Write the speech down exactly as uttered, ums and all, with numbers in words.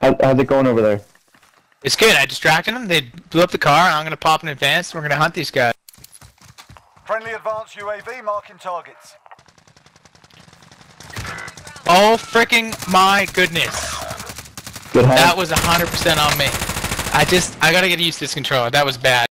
How, how's it going over there? It's good. I distracted them. They blew up the car. And I'm gonna pop in advance. And we're gonna hunt these guys. Friendly advanced U A V marking targets. Oh freaking my goodness! Good hunt. That was one hundred percent on me. I just I gotta get used to this controller. That was bad.